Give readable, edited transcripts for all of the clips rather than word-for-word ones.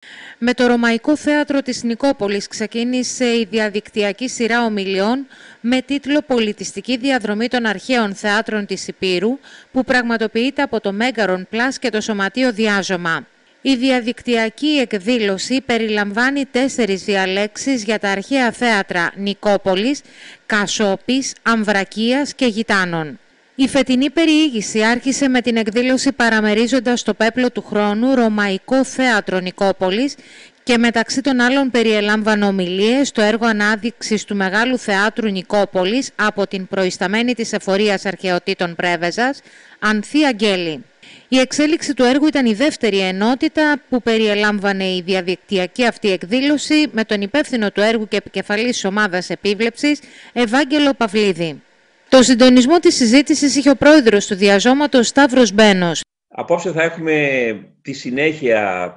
Με το Ρωμαϊκό Θέατρο της Νικόπολης ξεκίνησε η διαδικτυακή σειρά ομιλιών με τίτλο «Πολιτιστική διαδρομή των αρχαίων θεάτρων της Ηπείρου» που πραγματοποιείται από το Μέγαρον Plus και το Σωματείο Διάζωμα. Η διαδικτυακή εκδήλωση περιλαμβάνει 4 διαλέξεις για τα αρχαία θέατρα Νικόπολης, Κασόπης, Αμβρακίας και Γιτάνων. Η φετινή περιήγηση άρχισε με την εκδήλωση παραμερίζοντας το πέπλο του χρόνου Ρωμαϊκό Θέατρο Νικόπολης και μεταξύ των άλλων περιελάμβανε ομιλίες στο έργο ανάδειξης του Μεγάλου Θεάτρου Νικόπολης από την προϊσταμένη της Εφορίας Αρχαιοτήτων Πρέβεζας, Ανθή Αγγέλη. Η εξέλιξη του έργου ήταν η δεύτερη ενότητα που περιελάμβανε η διαδικτυακή αυτή εκδήλωση με τον υπεύθυνο του έργου και επικεφαλής της ομάδας επίβλεψης, Ευάγγελο Παυλίδη. Το συντονισμό της συζήτησης είχε ο πρόεδρος του Διαζώματος, Σταύρος Μπένος. Απόψε θα έχουμε τη συνέχεια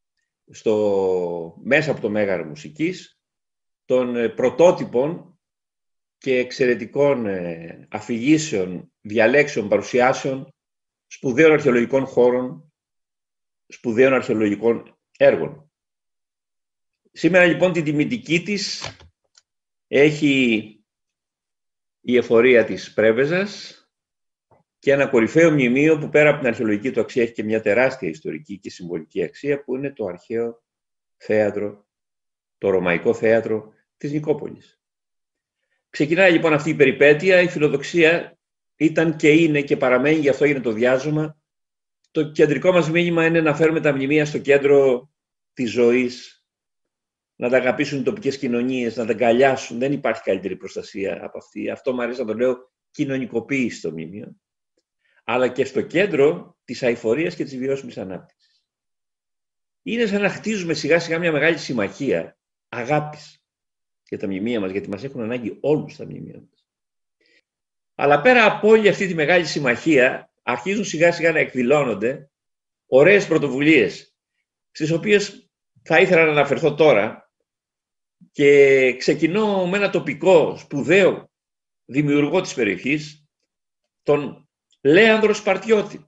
μέσα από το Μέγαρο Μουσικής των πρωτότυπων και εξαιρετικών αφηγήσεων, διαλέξεων, παρουσιάσεων σπουδαίων αρχαιολογικών χώρων, σπουδαίων αρχαιολογικών έργων. Σήμερα λοιπόν την τιμητική της έχει η Εφορία της Πρέβεζας και ένα κορυφαίο μνημείο που πέρα από την αρχαιολογική του αξία έχει και μια τεράστια ιστορική και συμβολική αξία που είναι το αρχαίο θέατρο, το Ρωμαϊκό Θέατρο της Νικόπολης. Ξεκινάει λοιπόν αυτή η περιπέτεια, η φιλοδοξία ήταν και είναι και παραμένει, γι' αυτό είναι το διάζωμα. Το κεντρικό μας μήνυμα είναι να φέρουμε τα μνημεία στο κέντρο της ζωής, να τα αγαπήσουν οι τοπικές κοινωνίες, να τα αγκαλιάσουν. Δεν υπάρχει καλύτερη προστασία από αυτή. Αυτό μου αρέσει να το λέω κοινωνικοποίηση στο μνημείο. Αλλά και στο κέντρο της αειφορίας και της βιώσιμης ανάπτυξης. Είναι σαν να χτίζουμε σιγά σιγά μια μεγάλη συμμαχία αγάπης για τα μνημεία μας, γιατί μας έχουν ανάγκη όλους τα μνημεία μας. Αλλά πέρα από όλη αυτή τη μεγάλη συμμαχία, αρχίζουν σιγά σιγά να εκδηλώνονται ωραίες πρωτοβουλίες, στις οποίες θα ήθελα να αναφερθώ τώρα και ξεκινώ με ένα τοπικό σπουδαίο δημιουργό της περιοχής, τον Λέανδρο Σπαρτιώτη.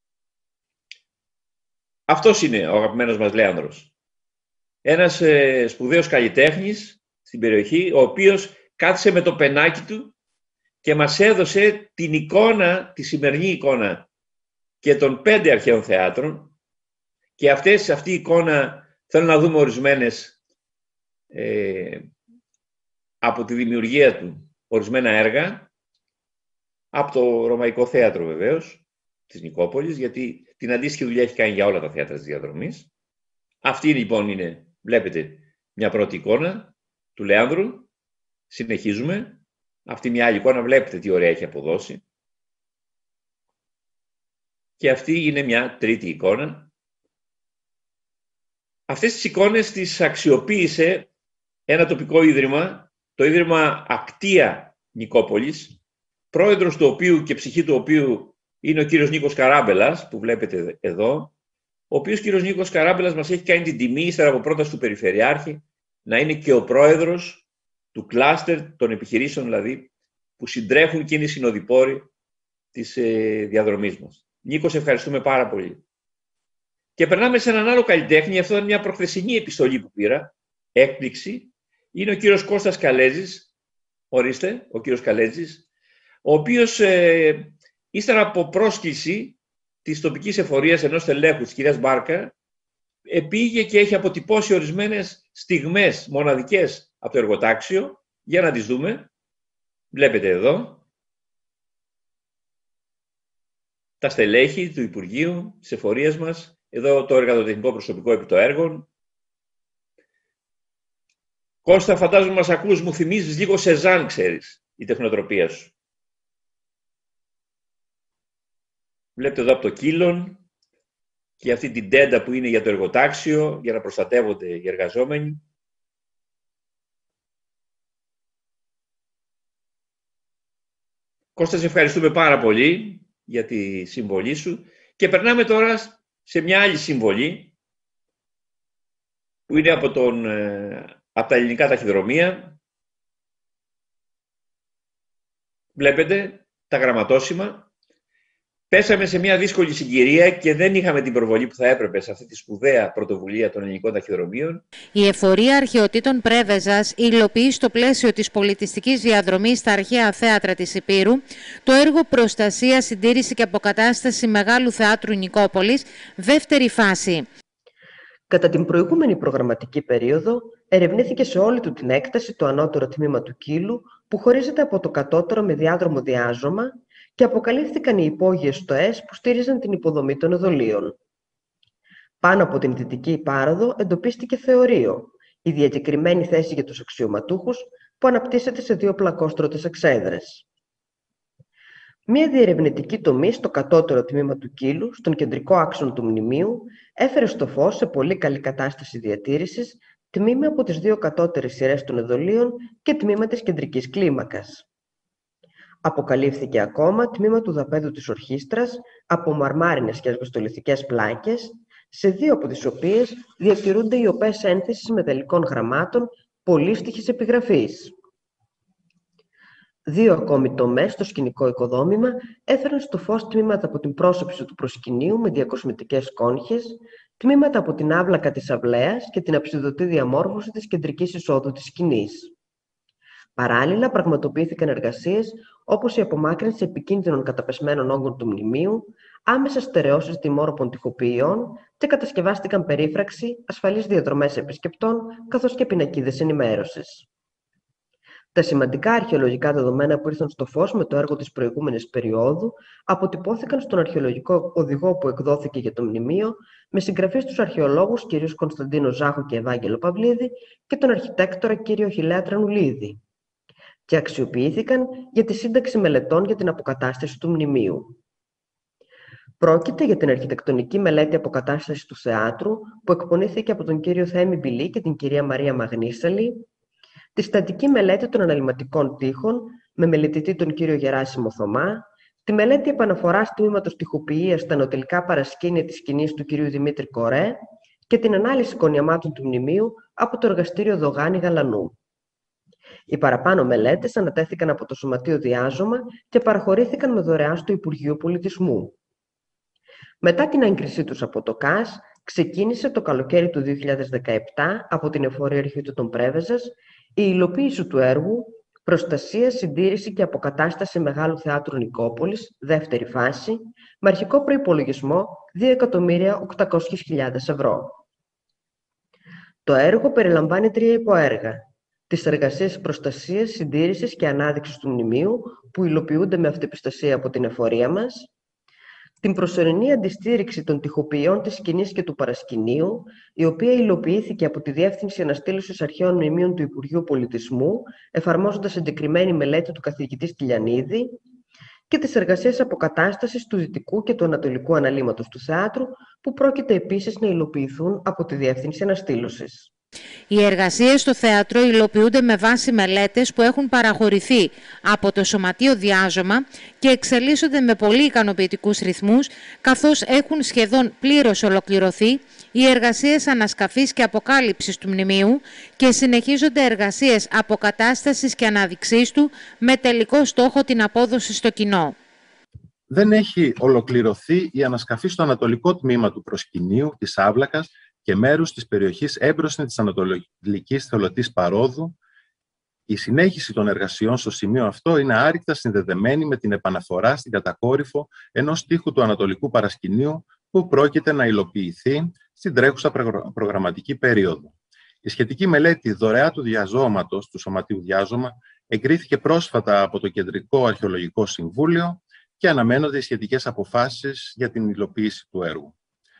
Αυτός είναι ο αγαπημένος μας Λέανδρος. Ένας σπουδαίος καλλιτέχνης στην περιοχή, ο οποίος κάθισε με το πενάκι του και μας έδωσε την εικόνα, τη σημερινή εικόνα και των 5 αρχαίων θεάτρων, και αυτή η εικόνα θέλω να δούμε ορισμένες από τη δημιουργία του ορισμένα έργα, από το Ρωμαϊκό Θέατρο βεβαίως, της Νικόπολης, γιατί την αντίστοιχη δουλειά έχει κάνει για όλα τα θέατρα της διαδρομής. Αυτή λοιπόν είναι, βλέπετε, μια πρώτη εικόνα του Λέανδρου. Συνεχίζουμε. Αυτή μια άλλη εικόνα, βλέπετε τι ωραία έχει αποδώσει. Και αυτή είναι μια τρίτη εικόνα. Αυτές τις εικόνες τις αξιοποίησε ένα τοπικό ίδρυμα, το Ίδρυμα Ακτία Νικόπολης, πρόεδρος του οποίου και ψυχή του οποίου είναι ο κύριος Νίκος Καράμπελας, που βλέπετε εδώ, ο οποίος κύριος Νίκος Καράμπελας μας έχει κάνει την τιμή, ύστερα από πρόταση του Περιφερειάρχη, να είναι και ο πρόεδρος του κλάστερ των επιχειρήσεων, δηλαδή, που συντρέχουν και είναι οι συνοδοιπόροι της διαδρομής μας. Νίκο, σε ευχαριστούμε πάρα πολύ. Και περνάμε σε έναν άλλο καλλιτέχνη. Αυτό είναι μια προχθεσινή επιστολή που πήρα, έκπληξη. Είναι ο κύριος Κώστας Καλέτζης, ορίστε, ο κύριος Καλέτζης, ο οποίος ύστερα από πρόσκληση της τοπικής εφορίας ενός τελέχου, της κυρίας Μπάρκα, πήγε και έχει αποτυπώσει ορισμένες στιγμές μοναδικές από το εργοτάξιο, για να τις δούμε. Βλέπετε εδώ τα στελέχη του Υπουργείου, της εφορίας μας, εδώ το εργατοτεχνικό προσωπικό επί το έργων. Κώστα, φαντάζομαι μας ακούς, μου θυμίζεις λίγο Σεζάν, ξέρεις, η τεχνοτροπία σου. Βλέπετε εδώ από το Κύλον και αυτή την τέντα που είναι για το εργοτάξιο, για να προστατεύονται οι εργαζόμενοι. Κώστα, σε ευχαριστούμε πάρα πολύ για τη συμβολή σου. Και περνάμε τώρα σε μια άλλη συμβολή που είναι από τα ελληνικά ταχυδρομεία. Βλέπετε τα γραμματόσημα. Πέσαμε σε μια δύσκολη συγκυρία και δεν είχαμε την προβολή που θα έπρεπε σε αυτή τη σπουδαία πρωτοβουλία των ελληνικών ταχυδρομείων. Η Εφορία Αρχαιοτήτων Πρέβεζας υλοποιεί στο πλαίσιο της πολιτιστικής διαδρομής στα αρχαία θέατρα της Ηπείρου το έργο Προστασία, Συντήρηση και Αποκατάσταση Μεγάλου Θεάτρου Νικόπολης, δεύτερη φάση. Κατά την προηγούμενη προγραμματική περίοδο, ερευνήθηκε σε όλη του την έκταση το ανώτερο τμήμα του κύλου, που χωρίζεται από το κατώτερο με διάδρομο διάζωμα, και αποκαλύφθηκαν οι υπόγειες στοές που στήριζαν την υποδομή των εδωλίων. Πάνω από την δυτική πάροδο εντοπίστηκε θεωρείο, η διακεκριμένη θέση για τους αξιωματούχους, που αναπτύσσεται σε δύο πλακόστρωτες εξέδρες. Μία διερευνητική τομή στο κατώτερο τμήμα του κύλου, στον κεντρικό άξονα του μνημείου, έφερε στο φως, σε πολύ καλή κατάσταση διατήρησης, τμήμα από τις δύο κατώτερες σειρές των εδωλίων και τμήμα της κεντρικής κλίμακας. Αποκαλύφθηκε ακόμα τμήμα του δαπέδου της ορχήστρας από μαρμάρινες και ασβεστολιθικές πλάκες, σε δύο από τις οποίες διατηρούνται οι οπές ένθεσης μεταλλικών γραμμάτων πολύστιχης επιγραφής. Δύο ακόμη τομές στο σκηνικό οικοδόμημα έφεραν στο φως τμήματα από την πρόσωψη του προσκυνείου με διακοσμητικές κόνχες, τμήματα από την άβλακα της αυλαίας και την αψιδωτή διαμόρφωση της κεντρικής εισόδου της σκηνής. Παράλληλα, πραγματοποιήθηκαν εργασίες όπως η απομάκρυνση επικίνδυνων καταπεσμένων όγκων του μνημείου, άμεσες στερεώσεις τιμόρροπων τοιχοποιειών και κατασκευάστηκαν περίφραξη, ασφαλείς διαδρομές επισκεπτών καθώς και πινακίδες ενημέρωσης. Τα σημαντικά αρχαιολογικά δεδομένα που ήρθαν στο φως με το έργο της προηγούμενης περίοδου αποτυπώθηκαν στον αρχαιολογικό οδηγό που εκδόθηκε για το μνημείο, με συγγραφείς τους αρχαιολόγους κ. Κωνσταντίνο Ζάχο και Ευάγγελο Παυλίδη και τον αρχιτέκτορα κ. Χιλέα Τρανουλίδη, και αξιοποιήθηκαν για τη σύνταξη μελετών για την αποκατάσταση του μνημείου. Πρόκειται για την αρχιτεκτονική μελέτη αποκατάστασης του θεάτρου που εκπονήθηκε από τον κύριο Θέμη Μπιλή και την κυρία Μαρία Μαγνήσαλη, τη στατική μελέτη των αναλυματικών τοίχων με μελετητή τον κύριο Γεράσιμο Θωμά, τη μελέτη επαναφοράς τμήματος τοιχοποιείας στα ανατολικά παρασκήνια της σκηνής του κυρίου Δημήτρη Κορέ και την ανάλυση εικονιαμάτων του μνημείου από το εργαστήριο Δογάνη Γαλανού. Οι παραπάνω μελέτες ανατέθηκαν από το Σωματείο Διάζωμα και παραχωρήθηκαν με δωρεά στο Υπουργείο Πολιτισμού. Μετά την έγκρισή τους από το ΚΑΣ, ξεκίνησε το καλοκαίρι του 2017 από την Εφορία Αρχαιοτήτων Πρέβεζας η υλοποίηση του έργου Προστασία, Συντήρηση και Αποκατάσταση Μεγάλου Θεάτρου Νικόπολης, δεύτερη φάση, με αρχικό προϋπολογισμό 2.800.000 ευρώ. Το έργο περιλαμβάνει 3 υποέργα: τις εργασίες προστασίας, συντήρησης και ανάδειξης του μνημείου, που υλοποιούνται με αυτεπιστασία από την εφορία μας, την προσωρινή αντιστήριξη των τοιχοποιειών της σκηνής και του παρασκηνείου, η οποία υλοποιήθηκε από τη Διεύθυνση Αναστήλωσης Αρχαίων Μνημείων του Υπουργείου Πολιτισμού, εφαρμόζοντας συγκεκριμένη μελέτη του καθηγητή Στυλιανίδη, και τις εργασίες αποκατάστασης του δυτικού και του ανατολικού αναλύματος του θεάτρου, που πρόκειται επίσης να υλοποιηθούν από τη Διεύθυνση Αναστήλωσης. Οι εργασίες στο θέατρο υλοποιούνται με βάση μελέτες που έχουν παραχωρηθεί από το Σωματείο Διάζωμα και εξελίσσονται με πολύ ικανοποιητικούς ρυθμούς, καθώς έχουν σχεδόν πλήρως ολοκληρωθεί οι εργασίες ανασκαφής και αποκάλυψης του μνημείου και συνεχίζονται εργασίες αποκατάστασης και ανάδειξής του με τελικό στόχο την απόδοση στο κοινό. Δεν έχει ολοκληρωθεί η ανασκαφή στο ανατολικό τμήμα του προσκυνείου, της Άβλακας και μέρους της περιοχής έμπροσθεν της ανατολικής θολωτής παρόδου. Η συνέχιση των εργασιών στο σημείο αυτό είναι άρρηκτα συνδεδεμένη με την επαναφορά στην κατακόρυφο ενός τοίχου του ανατολικού παρασκηνείου που πρόκειται να υλοποιηθεί στην τρέχουσα προγραμματική περίοδο. Η σχετική μελέτη δωρεά του διαζώματος του Σωματείου Διάζωμα εγκρίθηκε πρόσφατα από το Κεντρικό Αρχαιολογικό Συμβούλιο και αναμένονται οι σχετικές αποφάσεις για την υλοποίηση του έργου.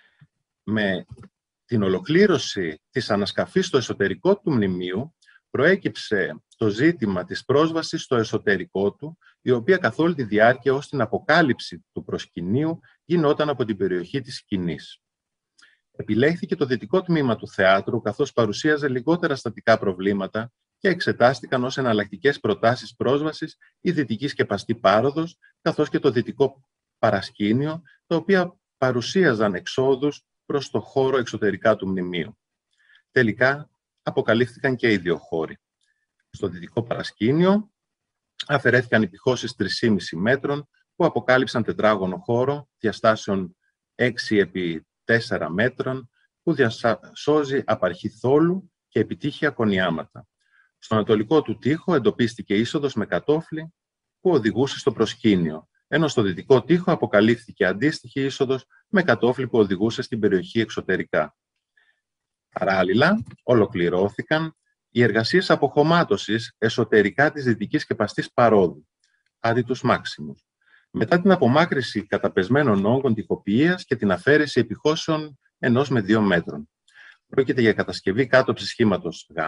Με την ολοκλήρωση της ανασκαφής στο εσωτερικό του μνημείου προέκυψε το ζήτημα της πρόσβασης στο εσωτερικό του, η οποία καθ' όλη τη διάρκεια ως την αποκάλυψη του προσκυνείου γινόταν από την περιοχή της σκηνής. Επιλέχθηκε το δυτικό τμήμα του θεάτρου, καθώς παρουσίαζε λιγότερα στατικά προβλήματα και εξετάστηκαν ως εναλλακτικές προτάσεις πρόσβασης η δυτική σκεπαστή πάροδος, καθώς και το δυτικό παρασκήνιο, τα οποία παρουσίαζαν εξόδους προς το χώρο εξωτερικά του μνημείου. Τελικά, αποκαλύφθηκαν και οι δύο χώροι. Στο δυτικό παρασκήνιο αφαιρέθηκαν υπηχώσεις 3,5 μέτρων που αποκάλυψαν τετράγωνο χώρο διαστάσεων 6 επί 4 μέτρων που διασώζει απαρχή θόλου και επιτύχια κονιάματα. Στον ανατολικό του τοίχο εντοπίστηκε είσοδος με κατόφλι που οδηγούσε στο προσκήνιο, ενώ στο δυτικό τοίχο αποκαλύφθηκε αντίστοιχη είσοδος με κατόφλι που οδηγούσε στην περιοχή εξωτερικά. Παράλληλα, ολοκληρώθηκαν οι εργασίες αποχωμάτωσης εσωτερικά της δυτικής σκεπαστής παρόδου, άδυτους μάξιμους, μετά την απομάκρυση καταπεσμένων όγκων τοιχοποιείας και την αφαίρεση επιχώσεων 1 με 2 μέτρων. Πρόκειται για κατασκευή κάτωψης σχήματος Γ,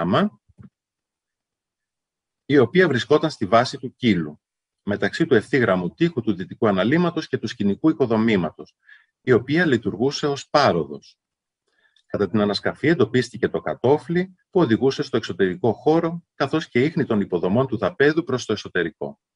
η οποία βρισκόταν στη βάση του κύλου, μεταξύ του ευθύγραμμου τοίχου του δυτικού αναλύματος και του σκηνικού οικοδομήματος, η οποία λειτουργούσε ως πάροδος. Κατά την ανασκαφή εντοπίστηκε το κατόφλι που οδηγούσε στο εξωτερικό χώρο, καθώς και ίχνη των υποδομών του δαπέδου προς το εσωτερικό.